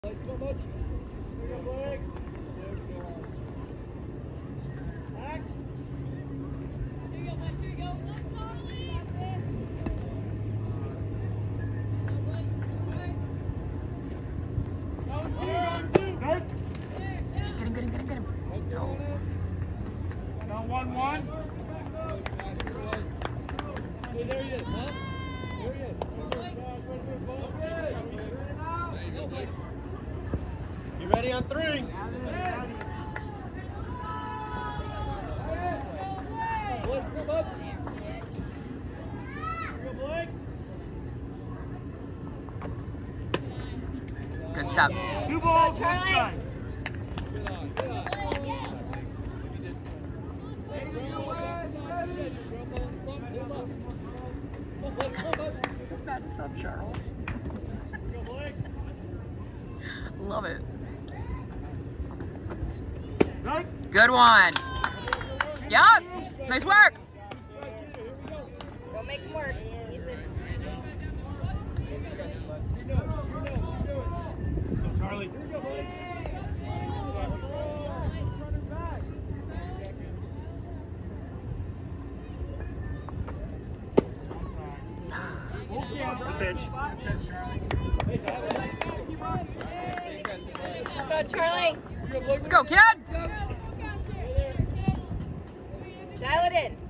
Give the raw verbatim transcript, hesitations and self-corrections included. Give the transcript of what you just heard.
One, one. Hey, there he is, huh? There he is. You ready on three? Good stop. Two balls, Go, Charlie. Bad stop, Charles. Love it. Good one. Yup. Nice work. Go make him work. Charlie. Good pitch. Go, Charlie. Let's go, kid. Dial it in.